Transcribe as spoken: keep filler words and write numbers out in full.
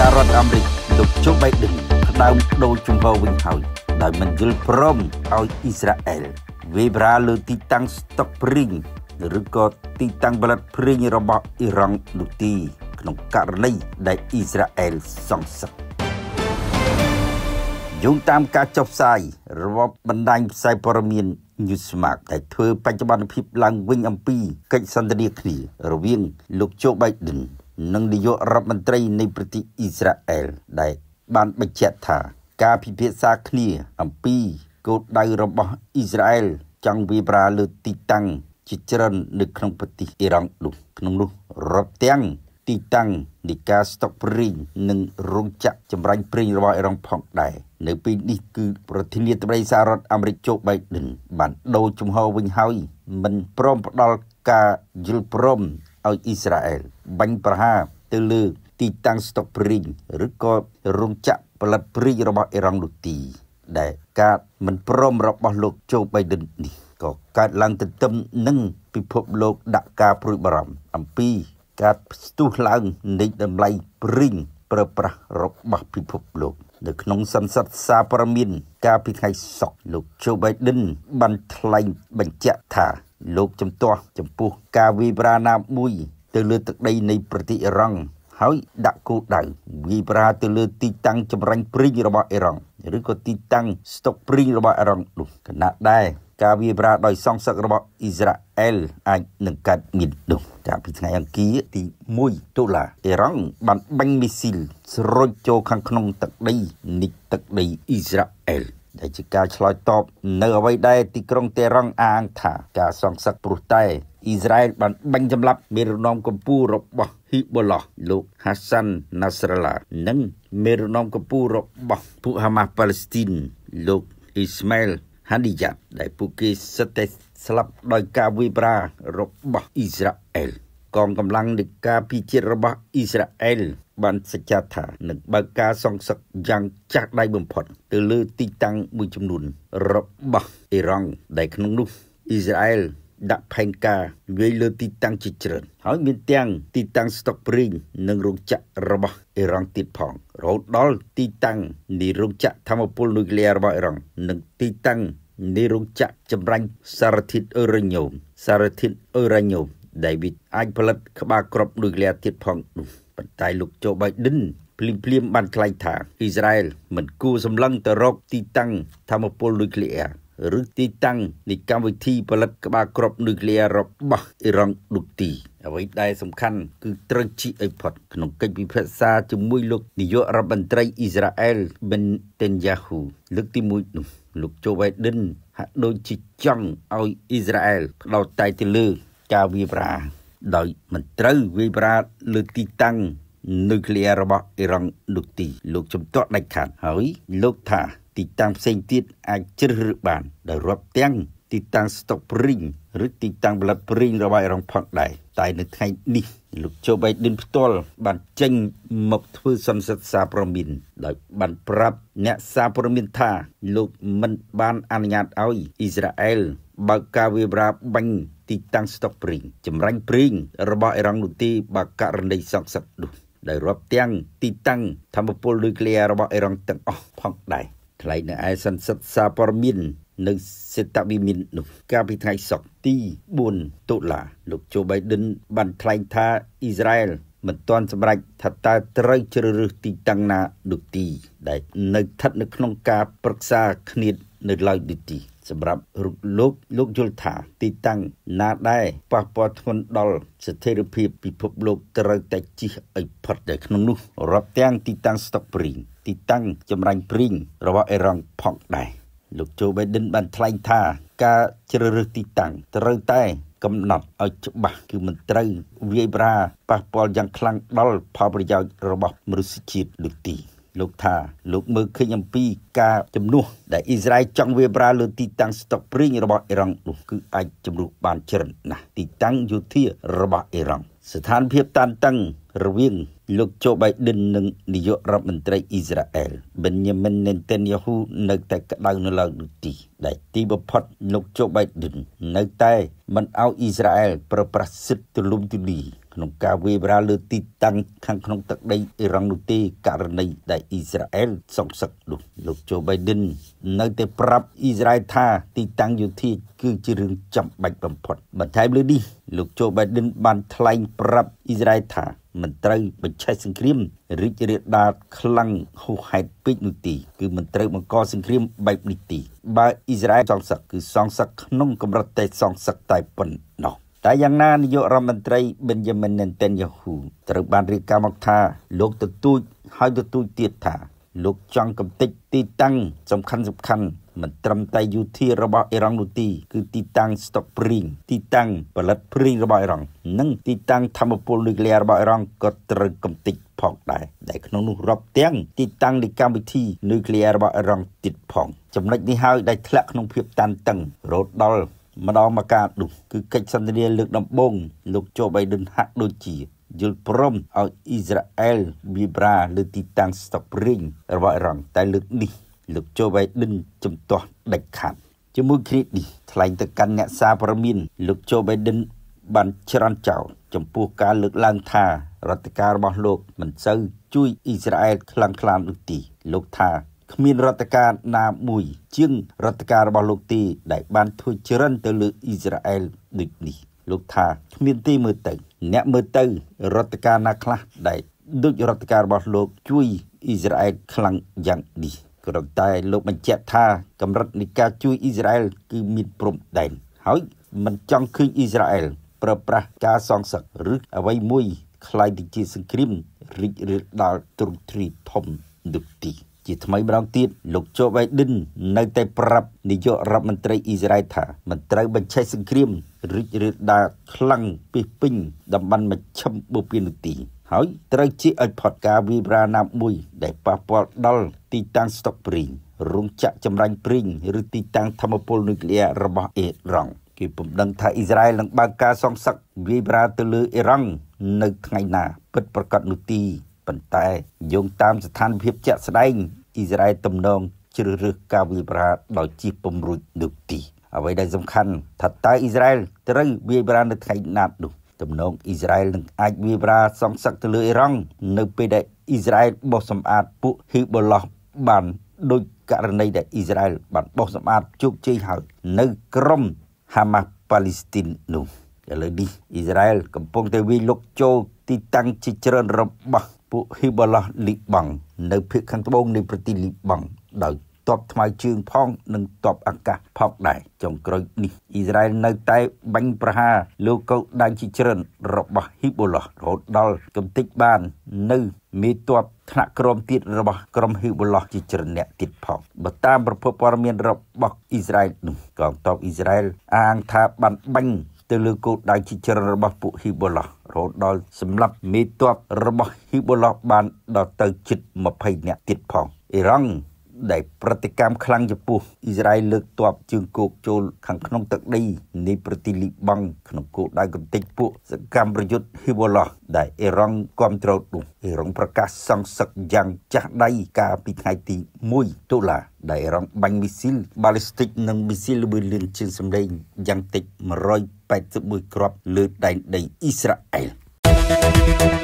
សាររដ្ឋអាមេរិកលោកជូបៃដិនផ្ដើមដូរជំហរវិញហើយដោយមិនយល់ព្រមឲ្យអ៊ីស្រាអែលវាយប្រហារលើទីតាំងស្តុកព្រីងឬក៏ទីតាំងផលិតព្រីងរបស់អ៊ីរ៉ង់នោះទីក្នុងករណីដែលអ៊ីស្រាអែលសង្សឹកយោងតាមការចុះផ្សាយរបស់បណ្ដាញផ្សាយព័ត៌មាន Newsmax ដែលធ្វើបច្ចុប្បន្នភាពឡើងវិញអំពីកិច្ចសន្ទនាគ្នារវាងលោកជូបៃដិននិងនាយករដ្ឋមន្ត្រីនៃប្រទេសអ៊ីស្រាអែលដែលបានបញ្ជាក់ថាការពិភាក្សាគ្នាអំពីគោលដៅរបស់អ៊ីស្រាអែលចង់វាយប្រហារលើទីតាំងជាច្រើននៅក្នុងប្រទេសអ៊ីរ៉ង់នោះក្នុងនោះរាប់ទាំងទីតាំងនៃការស្តុកព្រីងនិងរោងចក្រចម្រាញ់ព្រីងរបស់អ៊ីរ៉ង់ផងដែរនៅពេលនេះគឺប្រធានាធិបតីសហរដ្ឋអាមេរិកជូបៃដិនបានដូរជំហរវិញហើយមិនព្រមផ្ដល់ការយល់ព្រមឲ្យអ៊ីស្រាអែលបាញ់ប្រហារទៅលើទីតាំងស្តុកព្រីងឬក៏រោងចក្រផលិតព្រីងរបស់អ៊ីរ៉ង់នោះទីដែលការមិនព្រមរបស់លោកជូបៃដិននេះក៏កើតឡើងទន្ទឹមនឹងពិភពលោកដាក់ការព្រួយបារម្ភអំពីការស្ទុះឡើងនៃតម្លៃព្រីងប្រើប្រាស់របស់ពិភពលោកនៅក្នុងសន្និសីទសារព័ត៌មានកាលពីថ្ងៃសុក្រលោកជូបៃដិនបានថ្លែងបញ្ជាក់ថាលោកជំទាស់ចំពោះការវាយប្រហារណាមួយទៅលើទឹកដីនៃប្រទេសអ៊ីរ៉ង់ហើយដាក់គោលដៅវាយប្រហារទៅលើទីតាំងចម្រាញ់ព្រីងរបស់អ៊ីរ៉ង់ឬក៏ទីតាំងស្តុកព្រីងរបស់អ៊ីរ៉ង់នោះគណៈដែរការវាយប្រហារដោយសង្សឹករបស់អ៊ីស្រាអែលអាចនឹងកើតមាននោះកាលពីថ្ងៃអង្គារទីមួយតុលាអ៊ីរ៉ង់បានបាញ់មីស៊ីលស្រូចចូលខាងក្នុងទឹកដីនៃទឹកដីអ៊ីស្រាអែលដែលជាការឆ្លើយតបនៅអ្វីដែលទីក្រុងតេហរ៉ង់អាងថាការសង្សឹកព្រោះតែអ៊ីស្រាអែលបានបាញ់សម្លាប់មេរណមកម្ពុជារបស់ហ៊ីបូឡោះលោកហាសាន់ណាស្រាឡានិងមេរណមកម្ពុជារបស់ពួកហាម៉ាស់ប៉ាឡេស្ទីនលោកអ៊ីស្ម៉ាអែលហាឌីយ៉ាត់ដែលពួកគេសិតតែស្លាប់ដោយការវាយប្រហាររបស់អ៊ីស្រាអែលកងកម្លាំងនៃការពិជាតិរបស់អ៊ីស្រាអែលបានសច្ចាថានឹងបើកការសង្សឹកយ៉ាងចាស់ដៃបំផុតទៅលើទីតាំងមួយចំនួនរបស់អ៊ីរ៉ង់ដែលក្នុងនោះអ៊ីស្រាអែលដាក់ផែនការវាយលើទីតាំងជាច្រើនហើយមានទាំងទីតាំងស្តុកព្រីងនិងរោងចក្ររបស់អ៊ីរ៉ង់ទៀតផងរហូតដល់ទីតាំងនៃរោងចក្រថាមពលនុយក្លេអ៊ែររបស់អ៊ីរ៉ង់និងទីតាំងនៃរោងចក្រចម្រាញ់សារធាតុអ៊ឺរ៉ាញ៉ូមសារធាតុអ៊ឺរ៉ាញ៉ូមដែលវាអាចផលិតក្បាលគ្រាប់នុយក្លេអ៊ែរទៀតផងនោះប៉ុន្តែលោកជូបៃដិនភ្លាមភ្លាមបានថ្លែងថាអ៊ីស្រាអែលមិនគួរសម្លឹងទៅរកទីតាំងថាមពលនុយក្លេអ៊ែរឬទីតាំងនៃកម្មវិធីផលិតក្បាលគ្រាប់នុយក្លេអ៊ែររបស់អ៊ីរ៉ង់នោះទីអ្វីដែលសំខាន់គឺត្រូវជីកឲ្យផុតក្នុងកិច្ចពិភាក្សាជាមួយលោកនាយករដ្ឋមន្ត្រីអ៊ីស្រាអែលប៊ិនតេនយ៉ាហ៊ូលើកទីមួយនោះលោកជូបៃដិនហាក់ដូចជាចង់ឲ្យអ៊ីស្រាអែលផ្ដោតតែទៅលើការវាយប្រហារដោយមិនត្រូវវាយប្រហារលើទីតាំងនុយក្លេអ៊ែររបស់អ៊ីរ៉ង់នោះទីលោកជំទាស់ដាច់ខាតហើយលោកថាទីតាំងផ្សេងទៀតអាចជ្រើសរើសបានដោយរាប់ទាំងទីតាំងស្តុកព្រីងឬទីតាំងផលិតព្រីងរបស់អ៊ីរ៉ង់ផងដែរតែនៅថ្ងៃនេះលោកជូបៃដិនផ្ទាល់បានចេញមកធ្វើសន្និសីទសារព័ត៌មានដោយបានប្រាប់អ្នកសារព័ត៌មានថាលោកមិនបានអនុញ្ញាតឲ្យអ៊ីស្រាអែលបើកការវាយប្រហារបាញ់ទីតាំងស្តុកព្រីងចម្រាញ់ព្រីងរបស់អ៊ីរ៉ង់នោះទេបើករណីសង្សឹកនោះដែលរាប់ទាំងទីតាំងថាមពលនុយក្លេអ៊ែររបស់អ៊ីរ៉ង់ទាំងអស់ផងដែរថ្លែងនៅឯសន្និសីទសារព័ត៌មាននៅសេតវិមាននោះកាលពីថ្ងៃសុក្រទីបួនតុលាលោកជូបៃដិនបានថ្លែងថាអ៊ីស្រាអែលមិនទាន់សម្រេចថាតើត្រូវជ្រើសរើសទីតាំងណានោះទីដែលនៅស្ថិតនៅក្នុងការប្រឹក្សាគ្នានៅឡើយនេះទីសម្រាប់លោកលោកយល់ថាទីតាំងណាដែរប៉ះពាល់ធ្ងន់ដល់ស្ថិរភាពពិភពលោកត្រូវតែជិះឲ្យផុតតែក្នុងនោះរាប់ទាំងទីតាំងស្តុកព្រីងទីតាំងចម្រាញ់ព្រីងរបស់អ៊ីរ៉ង់ផងដែរលោកជូបៃដិនបានថ្លែងថាការជ្រើសរើសទីតាំងត្រូវតែកំណត់ឲ្យច្បាស់គឺមិនត្រូវវាយប្រហារប៉ះពាល់យ៉ាងខ្លាំងដល់ផលប្រយោជន៍របស់មនុស្សជាតិនោះទីលោកថាលោកមើលឃើញអំពីការជំនួសដែលអ៊ីស្រាអែលចង់វាយប្រហារលើទីតាំងស្តុកព្រីងរបស់អ៊ីរ៉ង់នោះគឺអាចជំនួសបានច្រើនណាស់ទីតាំងយោធារបស់អ៊ីរ៉ង់ស្ថានភាពតានតឹងរវាងលោកជូបៃដិននិងនាយករដ្ឋមន្ត្រីអ៊ីស្រាអែលប៊ិនយ៉ាមីនណេតានយ៉ាហ៊ូនៅតែក្តៅនៅឡើយនោះទីដែលទីបំផុតលោកជូបៃដិននៅតែមិនឲ្យអ៊ីស្រាអែលប្រើប្រាស់សិទ្ធិទូលំទូលាយក្នុងការវាយប្រហារលើទីតាំងខាងក្នុងទឹកដីអ៊ីរ៉ង់នោះទេករណីដែលអ៊ីស្រាអែលសង្សឹកនោះលោក Joe Biden នៅតែប្រាប់អ៊ីស្រាអែលថាទីតាំងយោធាគឺជារឿងចាំបាច់បំផុតបន្ថែមលើនេះលោក Joe Biden បានថ្លែងប្រាប់អ៊ីស្រាអែលថាមិនត្រូវបញ្ឆេះសង្គ្រាមរីករាលដាលខ្លាំងហួសហេតុពេកនោះទេគឺមិនត្រូវបង្កសង្គ្រាមបែបនេះទេបើអ៊ីស្រាអែលសង្សឹកគឺសង្សឹកក្នុងកម្រិតតែសង្សឹកតែប៉ុណ្ណោះតែយ៉ាងណានាយករដ្ឋមន្ត្រី Benjamin Netanyahu ត្រូវបានរាយការណ៍មកថាលោកទទូចហើយទទូចទៀតថាលោកចង់កំទេចទីតាំងសំខាន់សំខាន់មិនត្រឹមតែយោធារបស់អ៊ីរ៉ង់នោះទេគឺទីតាំងស្តុកព្រីងទីតាំងផលិតព្រីងរបស់អ៊ីរ៉ង់និងទីតាំងធម្មពលនុយក្លេអ៊ែររបស់អ៊ីរ៉ង់ក៏ត្រូវកំទេចផងដែរដែលក្នុងនោះរាប់ទាំងទីតាំងនៃកម្មវិធីនុយក្លេអ៊ែររបស់អ៊ីរ៉ង់ទៀតផងចំណុចនេះហើយដែលធ្លាក់ក្នុងភាពតានតឹងរហូតដល់ម្ដងមកកានោះគឺកិច្ចសន្ទនាលើកដំបូងលោក Joe Biden ហាក់ដូចជាយល់ព្រមឲ្យអ៊ីស្រាអែលវាប្រាលើទីតាំងស្តុកព្រីងរបស់អ៊ីរ៉ង់តែលើកនេះលោក Joe Biden ជំទាស់ដាច់ខាតជាមួយគ្នានេះថ្លែងទៅកាន់អ្នកសារព័ត៌មានលោក Joe Biden បានច្រានចោលចំពោះការលើកឡើងថារដ្ឋការរបស់លោកមិនសូវជួយអ៊ីស្រាអែលខ្លាំងខ្លានោះទេលោកថាគ្មានរដ្ឋការណាមួយជាងរដ្ឋការរបស់លោកទេដែលបានធ្វើច្រិនទៅលើអ៊ីស្រាអែលដូចនេះលោកថាគ្មានទេមើលទៅអ្នកមើលទៅរដ្ឋការណាខ្លះដែលដូចរដ្ឋការរបស់លោកជួយអ៊ីស្រាអែលខ្លាំងយ៉ាងនេះក៏តែលោកបញ្ជាក់ថាកម្រិតនៃការជួយអ៊ីស្រាអែលគឺមានព្រំដែនហើយមិនចង់ឃើញអ៊ីស្រាអែលប្រើប្រាស់ការសងសឹកឬអ្វីមួយคล้ายទៅជាសង្គ្រាមរីករាលដាលទ្រង់ទ្រាយធំនោះទេជាថ្មីម្ដងទៀតលោក Joe Biden នៅតែប្រាប់នាយករដ្ឋមន្ត្រីអ៊ីស្រាអែលថាមិនត្រូវបញ្ឆេះសង្គ្រាមរីករាលដាលខ្លាំងពេញពេញតំបន់មជ្ឈិមបូព៌ានោះទេហើយត្រូវជៀសឲ្យផុតការវាយប្រហារណាមួយដែលប៉ះពាល់ដល់ទីតាំងស្តុកព្រីងរោងចក្រចម្រាញ់ព្រីងឬទីតាំងធម្មពលនុយក្លេអ៊ែររបស់អ៊ីរ៉ង់គេពុំដឹងថាអ៊ីស្រាអែលនឹងបើកការសងសឹកវាយប្រហារទៅលើអ៊ីរ៉ង់នៅថ្ងៃណាពិតប្រាកដនោះទេប៉ុន្តែយោងតាមស្ថានភាពជាក់ស្ដែងអ៊ីស្រាអែលទំនងជ្រើសរើសការវាយប្រហារដោយជិះពំរួចនោះទេអ្វីដែលសំខាន់ថាតើអ៊ីស្រាអែលត្រូវវាយប្រហារនៅថ្ងៃណានោះទំនងអ៊ីស្រាអែលនឹងអាចវាយប្រហារសងសឹកទៅលើអ៊ីរ៉ង់នៅពេលដែលអ៊ីស្រាអែលបោះសម្អាតពួកហ៊ីបូឡោះបានដោយករណីដែលអ៊ីស្រាអែលបានបោះសម្អាតជោគជ័យហើយនៅក្រមហាម៉ាស់ប៉ាឡេស្ទីននោះឥឡូវនេះអ៊ីស្រាអែលកំពុងតែវាយលុកចូលទីតាំងជាច្រើនរបស់ពួកហ៊ីបូឡោះលីបង់នៅភាគខាងត្បូងនៃប្រទេសលីបង់ដោយទ័ពថ្មើរជើងផងនិងទ័ពអាកាសផងដែរចុងក្រោយនេះអ៊ីស្រាអែលនៅតែបាញ់ប្រហារលើកោដៅជាច្រើនរបស់ហ៊ីបូឡោះរហូតដល់កំទេចបាននៅមេទ័ពថ្នាក់ក្រោមទៀតរបស់ក្រុមហ៊ីបូឡោះជាច្រើនអ្នកទៀតផងបើតាមប្រភពព័ត៌មានរបស់អ៊ីស្រាអែលនោះកងទ័ពអ៊ីស្រាអែលអាងថាបានបាញ់ទៅលើគោលដៅជាច្រើនរបស់ពួកហ៊ីបូឡោះរហូតដល់សម្លាប់មេទ័ពរបស់ហ៊ីបូឡោះបានដល់ទៅជិតម្ភៃនាក់ទៀតផងអ៊ីរ៉ង់ដែលប្រតិកម្មខ្លាំងចំពោះអ៊ីស្រាអែលលើកទ័ពជើងគោកចូលខាងក្នុងទឹកដីនៃប្រទេសលីបង់ក្នុងគោលដៅកំទេចពួកសកម្មប្រយុទ្ធហ៊ីបូឡោះដែលអ៊ីរ៉ង់គាំទ្រនោះអ៊ីរ៉ង់ប្រកាសសង្សឹកយ៉ាងចាស់ដៃកាលពីថ្ងៃទីមួយតុលាដែលអ៊ីរ៉ង់បាញ់មីស៊ីលបាល់ីស្ទិកនិងមីស៊ីលល្បឿនលឿនជាងសម្លេងយ៉ាងតិចមួយរយប៉ែតសិបមួយគ្រាប់លើដែនដីអ៊ីស្រាអែល